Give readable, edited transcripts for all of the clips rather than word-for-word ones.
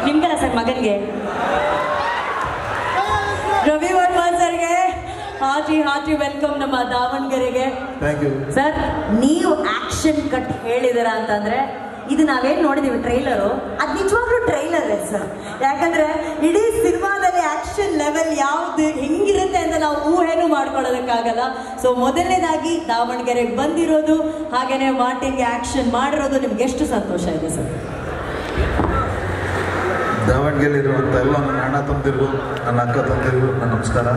ನಿಮ್ಗಲ್ಲ sir ಮಗನಿಗೆ ರವಿ ವರ್ಮಾ ಸರ್ಗೆ hearty welcome ನಮ್ಮ ದಾವಣಗೆರೆಗೆ. Thank you sir. ನೀವು ಆಕ್ಷನ್ ಕಟ್ ಹೇಳಿದಿರ ಅಂತಂದ್ರೆ ಇದು ನಾವೇನ್ ನೋಡಿದೀವಿ ಟ್ರೈಲರು, ಅದು ನಿಜವಾಗ್ಲೂ ಟ್ರೈಲರ್ ಸರ್. ಯಾಕಂದ್ರೆ ಇಡೀ ಸಿನಿಮಾದಲ್ಲಿ ಆಕ್ಷನ್ ಲೆವೆಲ್ ಯಾವ್ದು ಹೆಂಗಿರುತ್ತೆ ಅಂತ ನಾವು ಊಹೆನೂ ಮಾಡ್ಕೊಳ್ಳೋದಕ್ಕಾಗಲ್ಲ. ಸೊ ಮೊದಲನೇದಾಗಿ ದಾವಣಗೆರೆಗೆ ಬಂದಿರೋದು ಹಾಗೇನೆ ಮಾರ್ಟಿನ್ಗೆ ಆಕ್ಷನ್ ಮಾಡಿರೋದು ನಿಮ್ಗೆ ಎಷ್ಟು ಸಂತೋಷ ಇದೆ ಸರ್? ದಾವಣಗೆರೆ ಇರುವಂಥ ಎಲ್ಲ ನನ್ನ ಅಣ್ಣ ತಂದಿರು, ನನ್ನ ಅಕ್ಕ ತಂದಿರು, ನನ್ನ ನಮಸ್ಕಾರ.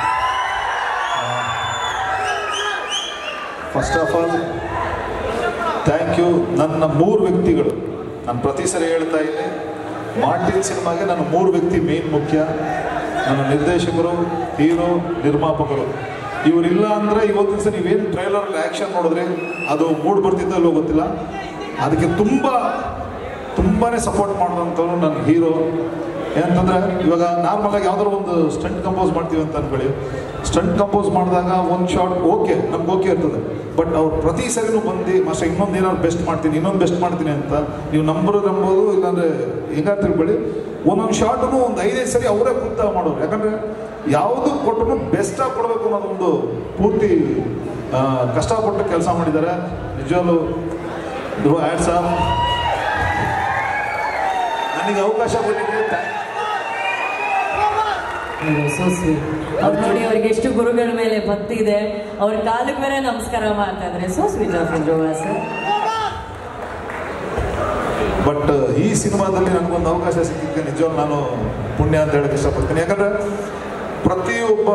First of all thank you. ನನ್ನ 3 ವ್ಯಕ್ತಿಗಳು, ನಾನು ಪ್ರತಿ ಸರಿ ಹೇಳ್ತಾ ಇದ್ದೀನಿ, ಮಾರ್ಟಿನ್ ಸಿನಿಮಾಗೆ ನನ್ನ 3 ವ್ಯಕ್ತಿ ಮೇನ್ ಮುಖ್ಯ. ನನ್ನ ನಿರ್ದೇಶಕರು, ಹೀರೋ, ನಿರ್ಮಾಪಕರು. ಇವರಿಲ್ಲ ಅಂದರೆ ಇವತ್ತಿನ ಸಲ ನೀವೇನು ಟ್ರೈಲರಲ್ಲಿ ಆ್ಯಕ್ಷನ್ ನೋಡಿದ್ರೆ ಅದು ಮೂಡ್ ಬರ್ತಿದ್ದಲ್ಲೋ ಗೊತ್ತಿಲ್ಲ. ಅದಕ್ಕೆ ತುಂಬಾ ಸಪೋರ್ಟ್ ಮಾಡಿದಂಥವ್ರು ನನ್ನ ಹೀರೋ. ಏನಂತಂದರೆ ಇವಾಗ ನಾರ್ಮಲಾಗಿ ಯಾವ್ದಾದ್ರು ಒಂದು ಸ್ಟಂಟ್ ಕಂಪೋಸ್ ಮಾಡ್ತೀವಿ ಅಂತ ಅಂದ್ಕೊಳ್ಳಿ. ಸ್ಟಂಟ್ ಕಂಪೋಸ್ ಮಾಡಿದಾಗ ಒಂದು ಶಾರ್ಟ್ ಓಕೆ, ನಮ್ಗೆ ಓಕೆ ಇರ್ತದೆ. ಬಟ್ ಅವ್ರು ಪ್ರತಿ ಸರಿನೂ ಬಂದು ಮಾಸ್ಟರ್ ಇನ್ನೊಂದು ಏನಾದ್ರು ಬೆಸ್ಟ್ ಮಾಡ್ತೀನಿ ಅಂತ ನೀವು ನಂಬೋದು, ಇಲ್ಲಾಂದರೆ ಹೆಂಗಾರು ತಿಳ್ಕೊಳ್ಳಿ. ಒಂದೊಂದು ಶಾರ್ಟನ್ನು ಒಂದು 5-5 ಸರಿ ಅವರೇ ಕೂತಾ ಮಾಡೋರು. ಯಾಕಂದರೆ ಯಾವುದು ಕೊಟ್ಟರು ಬೆಸ್ಟಾಗಿ ಕೊಡಬೇಕು ಅನ್ನೋದೊಂದು ಪೂರ್ತಿ ಕಷ್ಟಪಟ್ಟು ಕೆಲಸ ಮಾಡಿದ್ದಾರೆ. ನಿಜವಾಗ್ಲೂ ಧ್ರುವ ಹ್ಯಾಟ್ಸ್ ಆಫ್. ನನಗೆ ಅವಕಾಶ ಕೊಟ್ಟಿದ್ದೆ. ಅವ್ರು ನೋಡಿ ಅವ್ರಿಗೆ ಎಷ್ಟು ಗುರುಗಳ ಮೇಲೆ ಭಕ್ತಿ ಇದೆ, ಅವ್ರ ಕಾಲಕ್ಕೆ ಮೇಲೆ ನಮಸ್ಕಾರ ಮಾಡ್ತಾ ಇದ್ದಾರೆ. So sweet of Dhruva sir. But ಈ ಸಿನಿಮಾದಲ್ಲಿ ನನಗೊಂದು ಅವಕಾಶ ಸಿಕ್ಕಿದ್ದಕ್ಕೆ ನಿಜವಾಗ್ಲೂ ನಾನು ಪುಣ್ಯ ಅಂತ ಹೇಳಕ್ಕೆ ಇಷ್ಟಪಡ್ತೀನಿ. ಯಾಕಂದರೆ ಪ್ರತಿಯೊಬ್ಬ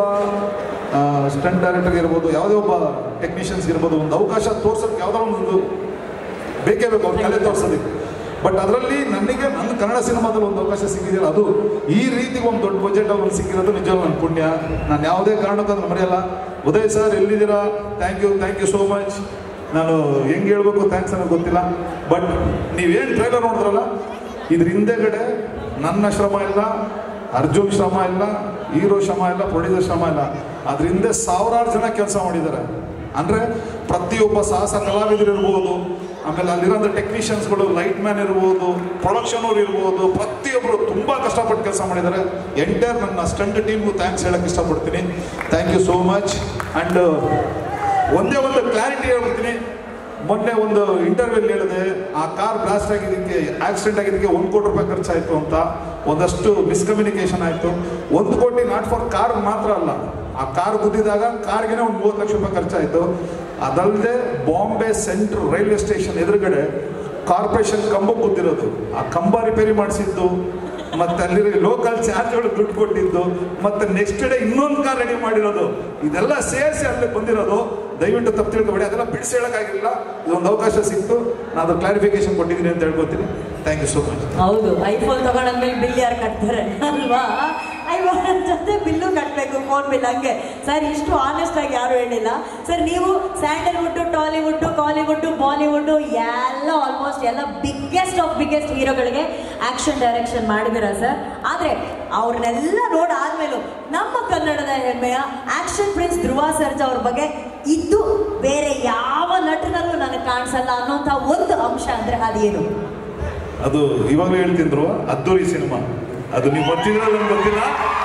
ಸ್ಟಂಟ್ ಡೈರೆಕ್ಟರ್ ಇರ್ಬೋದು, ಯಾವುದೇ ಒಬ್ಬ ಟೆಕ್ನಿಷಿಯನ್ಸ್ ಇರ್ಬೋದು, ಒಂದು ಅವಕಾಶ ತೋರ್ಸೋಕ್ಕೆ ಯಾವುದೋ ಒಂದು ಬೇಕೇ ಬೇಕು ಅವ್ರ ಕಲೆ ತೋರ್ಸೋದಕ್ಕೆ. ಬಟ್ ಅದರಲ್ಲಿ ನನಗೆ ನನ್ನ ಕನ್ನಡ ಸಿನಿಮಾದಲ್ಲಿ ಒಂದು ಅವಕಾಶ ಸಿಕ್ಕಿದೆಯಲ್ಲ, ಅದು ಈ ರೀತಿ ಒಂದು ದೊಡ್ಡ ಬಜೆಟ್ ಅವ್ರು ಸಿಕ್ಕಿರೋದು ನಿಜವಾಗ್ಲೂ ನನ್ನ ಪುಣ್ಯ. ನಾನು ಯಾವುದೇ ಕಾರಣಕ್ಕೂ ಅದನ್ನು ಮರೆಯಲ್ಲ. ಉದಯ್ ಸರ್ ಎಲ್ಲಿದ್ದೀರಾ? Thank you so much. ನಾನು ಹೆಂಗೆ ಹೇಳ್ಬೇಕು ಥ್ಯಾಂಕ್ಸ್ ಅನ್ನೋದು ಗೊತ್ತಿಲ್ಲ. ಬಟ್ ನೀವೇನು ಟ್ರೈಲರ್ ನೋಡಿದ್ರಲ್ಲ, ಇದ್ರ ಹಿಂದೆಗಡೆ ನನ್ನ ಶ್ರಮ ಇಲ್ಲ, ಅರ್ಜುನ್ ಶ್ರಮ ಇಲ್ಲ, ಹೀರೋ ಶ್ರಮ ಇಲ್ಲ, ಪ್ರೊಡ್ಯೂಸರ್ ಶ್ರಮ ಇಲ್ಲ. ಅದ್ರ ಹಿಂದೆ ಸಾವಿರಾರು ಜನ ಕೆಲಸ ಮಾಡಿದ್ದಾರೆ. ಅಂದರೆ ಪ್ರತಿಯೊಬ್ಬ ಸಾಹಸ ಕಲಾವಿದರು ಇರ್ಬೋದು, ಆಮೇಲೆ ಅಲ್ಲಿರೋಂಥ ಟೆಕ್ನಿಷಿಯನ್ಸ್ಗಳು, ಲೈಟ್ ಮ್ಯಾನ್ ಇರ್ಬೋದು, ಪ್ರೊಡಕ್ಷನ್ ಅವ್ರು ಇರ್ಬೋದು, ಪ್ರತಿಯೊಬ್ಬರು ತುಂಬ ಕಷ್ಟಪಟ್ಟು ಕೆಲಸ ಮಾಡಿದ್ದಾರೆ. ಎಂಟೈರ್ ನನ್ನ ಸ್ಟಂಟ್ ಟೀಮ್ಗೂ ಥ್ಯಾಂಕ್ಸ್ ಹೇಳೋಕ್ಕೆ ಇಷ್ಟಪಡ್ತೀನಿ. Thank you so much. And ಒಂದೇ ಒಂದು ಕ್ಲಾರಿಟಿ ಹೇಳ್ಬಿಡ್ತೀನಿ. ಮೊನ್ನೆ ಒಂದು ಇಂಟರ್ವ್ಯೂಲ್ಲಿ ಹೇಳಿದೆ, ಆ ಕಾರ್ ಬ್ಲಾಸ್ಟ್ ಆಗಿದ್ದಕ್ಕೆ, ಆಕ್ಸಿಡೆಂಟ್ ಆಗಿದ್ದಕ್ಕೆ 1 ಕೋಟಿ ರೂಪಾಯಿ ಖರ್ಚಾಯಿತು ಅಂತ. ಒಂದಷ್ಟು ಮಿಸ್ಕಮ್ಯುನಿಕೇಶನ್ ಆಯಿತು. 1 ಕೋಟಿ ನಾಟ್ ಫಾರ್ ಕಾರ್ ಮಾತ್ರ ಅಲ್ಲ, ಆ ಕಾರ್ ಗುದ್ದಿದಾಗ ಕಾರ್ಗೆ ಒಂದು 30 ಲಕ್ಷ ರೂಪಾಯಿ ಖರ್ಚಾಯಿತು. ಅದಲ್ಲದೆ ಬಾಂಬೆ ಸೆಂಟ್ರಲ್ ರೈಲ್ವೆ ಸ್ಟೇಷನ್ ಎದುರುಗಡೆ ಕಾರ್ಪೊರೇಷನ್ ಕಂಬ ಗುದ್ದಿರೋದು, ಆ ಕಂಬ ರಿಪೇರಿ ಮಾಡಿಸಿದ್ದು, ಮತ್ತು ಅಲ್ಲಿ ಲೋಕಲ್ ಚಾರ್ಜ್ಗಳು ದುಡ್ಡು ಕೊಟ್ಟಿದ್ದು, ಮತ್ತು ನೆಕ್ಸ್ಟ್ ಡೇ ಇನ್ನೊಂದು ಕಾರ್ ರೆಡಿ ಮಾಡಿರೋದು, ಇದೆಲ್ಲ ಸೇರಿಸಿ ಅಲ್ಲಿ ಬಂದಿರೋದು. ದಯವಿಟ್ಟು ತಪ್ಪು ತಿಳ್ಕೊಬೇಡಿ, ಅದೆಲ್ಲ ಬಿಡಿಸಿ ಹೇಳೋಕ್ಕಾಗಿಲ್ಲ. ಇದೊಂದು ಅವಕಾಶ ಸಿಕ್ತು, ನಾನು ಕ್ಲಾರಿಫಿಕೇಶನ್ ಕೊಟ್ಟಿದ್ದೀನಿ ಅಂತ ಹೇಳ್ಕೊತೀನಿ. Thank you so much. ಹೌದು, ಐಫೋನ್ ತಗೊಂಡ್ಮೇಲೆ ಬಿಲ್ ಯಾರು ಕಟ್ತಾರೆ ಅಲ್ವಾ? ಐಫೋನ್ ಜೊತೆ ಬಿಲ್ಲು ಕಟ್ಟಬೇಕು, ಫೋನ್ ಬಿಲ್. ಹಂಗೆ ಸರ್, ಇಷ್ಟು ಆನೆಸ್ಟ್ ಆಗಿ ಯಾರು ಹೇಳಿಲ್ಲ ಸರ್. ನೀವು ಸ್ಯಾಂಡಲ್ವುಡ್, ಟಾಲಿವುಡ್, ಕಾಲಿವುಡ್, ಬಾಲಿವುಡ್ ಎಲ್ಲ ಆಲ್ಮೋಸ್ಟ್ ಎಲ್ಲ ಬಿಗ್ಗೆಸ್ಟ್ ಆಫ್ ಬಿಗ್ಗೆಸ್ಟ್ ಹೀರೋಗಳಿಗೆ ಆಕ್ಷನ್ ಡೈರೆಕ್ಷನ್ ಮಾಡಿದಿರ ಸರ್. ಆದರೆ ಅವ್ರನ್ನೆಲ್ಲ ನೋಡಾದ್ಮೇಲೂ ನಮ್ಮ ಕನ್ನಡದ ಹೆಮ್ಮೆಯ ಆಕ್ಷನ್ ಪ್ರಿನ್ಸ್ ಧ್ರುವ ಸರ್ಜಾ ಅವ್ರ ಬಗ್ಗೆ ಇದ್ದು ಬೇರೆ ಯಾವ ನಟನಲ್ಲೂ ನನಗೆ ಕಾಣಿಸಲ್ಲ ಅನ್ನೋಂಥ ಒಂದು ಅಂಶ ಅಂದರೆ ಅದೇನು? ಅದು ಇವಾಗಲೂ ಹೇಳ್ತಿದ್ರು, ಅದ್ದೂರಿ ಸಿನಿಮಾ. ಅದು ನೀವು ಬರ್ತಿದ್ರೆ ನಮ್ಗೆ ಗೊತ್ತಿಲ್ಲ.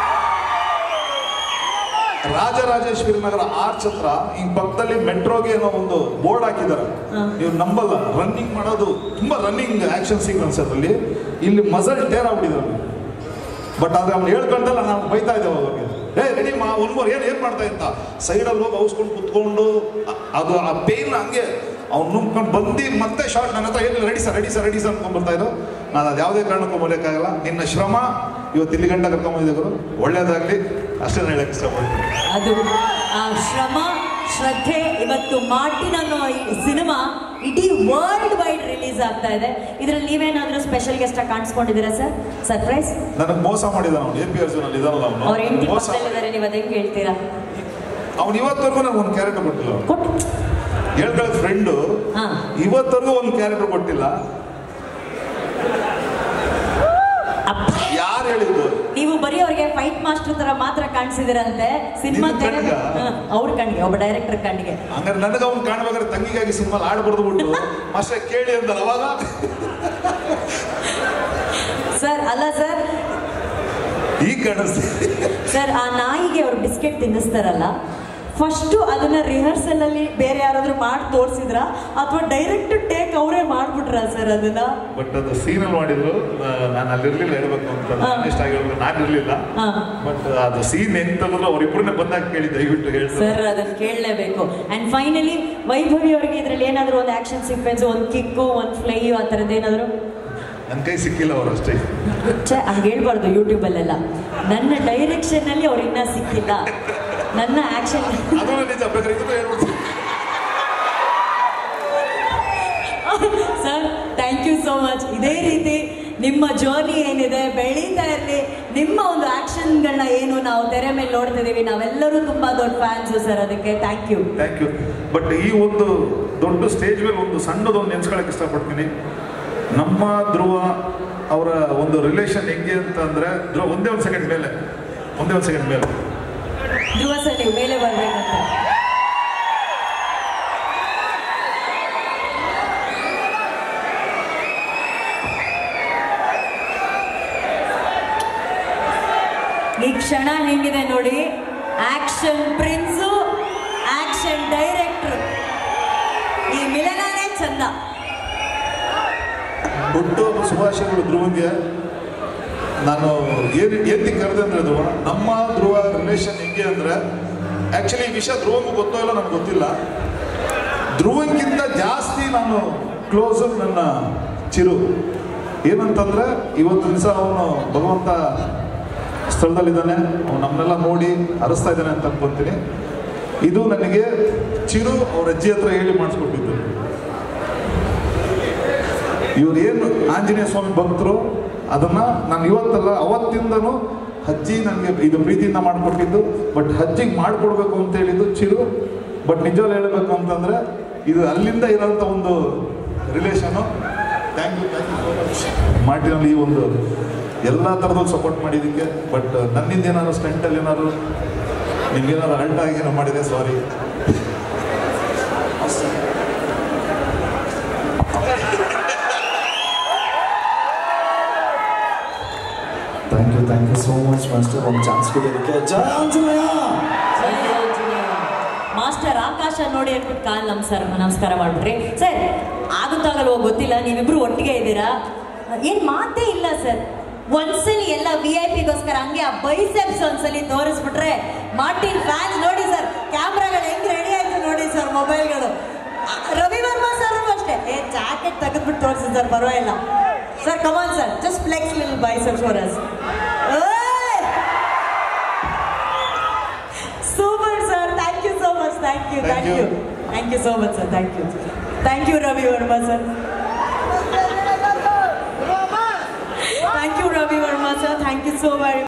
ರಾಜರಾಜೇಶ್ವರಿ ನಗರ ಆರ್ಚ್ ಹತ್ರ ಈ ಪಕ್ಕದಲ್ಲಿ ಮೆಟ್ರೋಗೆ ಏನೋ ಒಂದು ಬೋರ್ಡ್ ಹಾಕಿದ್ದಾರೆ. ನೀವು ನಂಬಲ್ಲ, ರನ್ನಿಂಗ್ ಮಾಡೋದು ತುಂಬಾ ರನ್ನಿಂಗ್ ಆಕ್ಷನ್ ಸೀಕ್ವೆನ್ಸ್ ಅದರಲ್ಲಿ. ಇಲ್ಲಿ ಮಸಲ್ ಟೇರ್ ಆಗ್ಬಿಟ್ಟಿದ್ರು. ಬಟ್ ಆದ್ರೆ ಅವ್ನು ಹೇಳ್ಕೊಂಡಲ್ಲ, ನಾನು ಬೈತಾ ಇದ್ದೇವೆ ಅವ್ರಿಗೆ, ರೆಡಿ ಒನ್ ಮೋರ್, ಏನು ಮಾಡ್ತಾ ಇತ್ತ ಸೈಡಲ್ಲಿ ಹೋಗಿ ಔಸ್ಕೊಂಡು ಕುತ್ಕೊಂಡು ಅದು ಆ ಪೇನ್ ಹಂಗೆ ಅವ್ನು ನುಂಗ್ಕೊಂಡು ಬಂದು ಮತ್ತೆ ಶಾರ್ಟ್ ನನ್ನ ಹತ್ರ ಏನು ರೆಡಿ ಸರ್ ಅನ್ಕೊಂಡ್ ಬರ್ತಾ ಇದ್ದು. ನಾನು ಅದು ಯಾವುದೇ ಕಾರಣಕ್ಕೂ ಮರೆಯೋಕ್ಕಾಗಲ್ಲ. ನಿನ್ನ ಶ್ರಮ ಇವತ್ತು ಇಲ್ಲಿ ಗಂಟ ಕರ್ಕೊಂಬಂದಿದ್ರು, ಒಳ್ಳೇದಾಗಲಿ ಅಷ್ಟೇ ಹೇಳಕ್ಕೆ ಇಷ್ಟಪಡ್ತೀನಿ. ಅದು ಆ ಶ್ರಮ ಶ್ರದ್ಧೆ ಇವತ್ತು ಮಾರ್ಟಿನ್ ಅನ್ನೋ ಈ ಸಿನಿಮಾ ಇಡೀ ವರ್ಲ್ಡ್ ವೈಡ್ ರಿಲೀಸ್ ಆಗ್ತಾ ಇದೆ. ಇದರಲ್ಲಿ ನೀವೇನಾದ್ರೂ ಸ್ಪೆಷಲ್ ಗೆಸ್ಟ್ ಆಗಿ ಕಾಣಿಸ್ಕೊಂಡಿದ್ದೀರಾ ಸರ್? ಸರ್ಪ್ರೈಸ್. ನನಗೆ ಮೋಸ ಮಾಡಿದ ಅವನು, APRC ನಲ್ಲಿ ಇದಾನಲ್ಲ ಅವನು, ಅವ್ರ ಹೆಂಡತಿ ಪಕ್ಕದಲ್ಲಿದ್ದಾರೆ, ನೀವು ಅದೇ ಹೇಳ್ತೀರಾ? ಅವ್ನು ಇವತ್ತವರೆಗೂ ನನಗೆ ಒಂದು ಕ್ಯಾರೆಕ್ಟರ್ ಕೊಟ್ಟಿಲ್ಲ. ಹೇಳ್ಕೊಳ್ಳೋ ಫ್ರೆಂಡು ಇವತ್ತವರೆಗೂ ಒಂದು ಕ್ಯಾರೆಕ್ಟರ್ ಕೊಟ್ಟಿಲ್ಲ. ಯಾರು ಹೇಳಿದ್ದು? ನೀವು ಬರೀ ಅವ್ರಿಗೆ ಫೈಟ್ ಮಾಸ್ಟರ್ ತರ ಮಾತ್ರ ಕಾಣಿಸಿದಿರಂತೆ ಸಿನಿಮಾ. ಅವ್ರ ಕಣ್ಣಿಗೆ, ಒಬ್ಬ ಡೈರೆಕ್ಟರ್ ಕಣ್ಣಿಗೆ. ಹಂಗಾರೆ ನನಗೆ ಅವ್ನು ಕಾಣಬೇಕಾದ್ರೆ ತಂಗಿಗಾಗಿ ಸಿನಿಮಾ ಹಾಡು ಬರೆದು ಬಿಟ್ಟು ಮಾಸ್ಟರ್ ಕೇಳಿ ಅಂತ ಅವಾಗ ಸರ್ ಅಲ್ಲ ಸರ್, ಈಗ ಕಾಣಿಸ್ತೀವಿ ಸರ್ ಆ ನಾಯಿಗೆ ಅವ್ರು ಬಿಸ್ಕೆಟ್ ತಿನ್ನಿಸ್ತಾರಲ್ಲ, ಫಸ್ಟು ಅದನ್ನ ರಿಹರ್ಸಲ್ ಅಲ್ಲಿ ಬೇರೆ ಯಾರಾದ್ರೂ ಮಾಡಿ ತೋರಿಸಿದ್ರ ಅಥವಾ ಡೈರೆಕ್ಟ್ ಟೇಕ್ ಅವರೇ ಮಾಡ್ಬಿಟ್ರ ಸರ್ ಅದನ್ನ? ಬಟ್ ಅದು ಸೀನಲ್ಲಿ ಮಾಡಿದ್ರು, ನಾನು ಅಲ್ಲಿರ್ಲಿಲ್ಲ ಹೇಳ್ಬೇಕು ಅಂತ, ಇಷ್ಟ ಆಗಿರೋದು ನಾನು ಇರ್ಲಿಲ್ಲ. ಬಟ್ ಅದು ಸೀನ್ ಹೆಂಗ್ ತೆಗೆದ್ರು ಅವ್ರಿಬ್ರನ್ನೇ ಬಂದಾಗ ಕೇಳಿ ದಯವಿಟ್ಟು ಹೇಳಿ ಸರ್, ಅದನ್ನ ಕೇಳಲೇಬೇಕು. ಅಂಡ್ ಫೈನಲಿ ವೈಭವಿ ಅವ್ರಿಗೆ ಇದ್ರಲ್ಲಿ ಏನಾದ್ರು ಒಂದು ಆಕ್ಷನ್ ಸೀಕ್ವೆನ್ಸ್, ಒಂದು ಕಿಕ್ಕು, ಒಂದು ಫ್ಲೈ ಆ ಥರದ್ದು ಏನಾದ್ರು? ನನ್ನ ಕೈ ಸಿಕ್ಕಿಲ್ಲ ಅವ್ರು ಅಷ್ಟೇ. ಹಂಗೆ ಹೇಳ್ಬಾರ್ದು ಯೂಟ್ಯೂಬಲ್ಲಿ. ನನ್ನ ಡೈರೆಕ್ಷನ್ ಅಲ್ಲಿ ಅವ್ರು ಇನ್ನೂ ಸಿಕ್ಕಿಲ್ಲ, ನನ್ನ action. Sir thank you so much. ಇದೇ ರೀತಿ ನಿಮ್ಮ ಜರ್ನಿ ಏನಿದೆ ಬೆಳೀತಾ ಇರಲಿ. ನಿಮ್ಮ ಒಂದು ಆಕ್ಷನ್ಗಳನ್ನ ಏನು ನಾವು ತೆರೆ ಮೇಲೆ ನೋಡ್ತಾ ಇದೀವಿ, ನಾವೆಲ್ಲರೂ ತುಂಬಾ ದೊಡ್ಡ ಫ್ಯಾನ್ಸು ಸರ್, ಅದಕ್ಕೆ thank you. Thank you. But ಈ ಒಂದು ದೊಡ್ಡ ಸ್ಟೇಜ್ ಮೇಲೆ ಒಂದು ಸಣ್ಣದೊಂದು ನೆನ್ಸ್ಕೊಳಕ್ಕೆ ಇಷ್ಟಪಡ್ತೀನಿ. ನಮ್ಮ ಧ್ರುವ ಅವರ ಒಂದು ರಿಲೇಷನ್ ಹೆಂಗೆ ಅಂತ ಅಂದ್ರೆ, ಧ್ರುವ ಒಂದೇ ಒಂದು ಸೆಕೆಂಡ್ ಮೇಲೆ ಧ್ರುವ ಸರ್ ನೀವು ಮೇಲೆ ಬರ್ಬೇಕಂತ. ಈ ಕ್ಷಣ ಹೆಂಗಿದೆ ನೋಡಿ, ಆಕ್ಷನ್ ಪ್ರಿನ್ಸು, ಆಕ್ಷನ್ ಡೈರೆಕ್ಟ್ರು, ಈ ಮಿಲನನೇ ಚಂದ. ಹುಟ್ಟುಹಬ್ಬ ಶುಭಾಶಯಗಳು ಧ್ರುವನ್ಗೆ. ನಾನು ಏನ್ ಕರೆದೆ ಅಂದ್ರೆ, ಧ್ರುವ ನಮ್ಮ ಧ್ರುವ ರಿಲೇಷನ್ ಹೆಂಗೆ ಅಂದ್ರೆ, ಆಕ್ಚುಲಿ ಈ ವಿಷಯ ಧ್ರುವಂಗೂ ಗೊತ್ತೋ ಇಲ್ಲ ನನಗೆ ಗೊತ್ತಿಲ್ಲ, ಧ್ರುವಂಗಿಂತ ಜಾಸ್ತಿ ನಾನು ಕ್ಲೋಸ್ ನನ್ನ ಚಿರು. ಏನಂತಂದ್ರೆ ಇವತ್ತು ದಿವಸ ಅವನು ಭಗವಂತ ಸ್ಥಳದಲ್ಲಿದ್ದಾನೆ, ಅವನು ನಮ್ಮನ್ನೆಲ್ಲ ನೋಡಿ ಹರಿಸ್ತಾ ಇದ್ದಾನೆ ಅಂತ ಅನ್ಕೊಂತೀನಿ. ಇದು ನನಗೆ ಚಿರು ಅವ್ರ ಅಜ್ಜಿ ಹತ್ರ ಹೇಳಿ ಮಾಡಿಸ್ಕೊಟ್ಟಿದ್ದು. ಇವ್ರು ಏನು ಆಂಜನೇಯ ಸ್ವಾಮಿ ಭಕ್ತರು, ಅದನ್ನ ನಾನು ಇವತ್ತಲ್ಲ ಅವತ್ತಿಂದನೂ ಅಜ್ಜಿ ನನಗೆ ಇದು ಪ್ರೀತಿಯಿಂದ ಮಾಡಿಕೊಟ್ಟಿದ್ದು. ಬಟ್ ಅಜ್ಜಿಗೆ ಮಾಡಿಕೊಡ್ಬೇಕು ಅಂತ ಹೇಳಿದ್ದು ಚಿರು. ಬಟ್ ನಿಜವಾಗ್ಲೂ ಹೇಳಬೇಕು ಅಂತಂದ್ರೆ ಇದು ಅಲ್ಲಿಂದ ಇರೋಂಥ ಒಂದು relation. Thank you so much ಮಾರ್ಟಿನಲ್ಲಿ ಈ ಒಂದು ಎಲ್ಲ ಥರದಲ್ಲಿ ಸಪೋರ್ಟ್ ಮಾಡಿದ್ದಕ್ಕೆ. ಬಟ್ ನನ್ನಿಂದ ಏನಾದ್ರು ಸ್ಟೆಂಟಲ್ಲಿ ಏನಾದ್ರು ನಿಮ್ಗೇನಾದ್ರು ಅಲ್ಟಾಗಿ ಏನೋ ಮಾಡಿದೆ, sorry. Thank you so much master, ಒಂದು ಚಾನ್ಸ್ ಕೊಡೋದಕ್ಕೆ. ಜಯ ಆಂಜನೇಯ. ಮಾಸ್ಟರ್ ಆಕಾಶ ನೋಡಿ ಅಂದ್ಬಿಟ್ಟು ಕಾಲ್ ನಮಸ್ಕಾರ ಮಾಡ್ಬಿಟ್ರಿ ಸರ್. ಆಗುತ್ತಾಗಲ್ವೋ ಗೊತ್ತಿಲ್ಲ, ನೀವಿಬ್ರು ಒಟ್ಟಿಗೆ ಇದ್ದೀರಾ, ಏನ್ ಮಾತೇ ಇಲ್ಲ ಸರ್. ಒಂದ್ಸಲಿ ಎಲ್ಲ VIP ಗೋಸ್ಕರ ಹಂಗೆ ಆ ಬೈಸೆಪ್ಸ್ ಒಂದ್ಸಲಿ ತೋರಿಸ್ಬಿಟ್ರೆ ಮಾರ್ಟಿನ್ ಫ್ಯಾನ್ಸ್ ನೋಡಿ ಸರ್. ಕ್ಯಾಮ್ರಾಗಳು ಹೆಂಗ್ ರೆಡಿ ಆಯ್ತು ನೋಡಿ ಸರ್, ಮೊಬೈಲ್ಗಳು. ರವಿ ವರ್ಮಾ ಸರ್ ಅಷ್ಟೇ, ಜಾಕೆಟ್ ತೆಗೆದ್ಬಿಟ್ಟು ತೋರಿಸಿ ಸರ್, ಪರವಾಗಿಲ್ಲ sir. Come on sir, just flex little biceps for us. Super sir, thank you so much. Thank you so much sir. Thank you Ravi Varma sir. Thank you Ravi Verma sir, thank you so very much.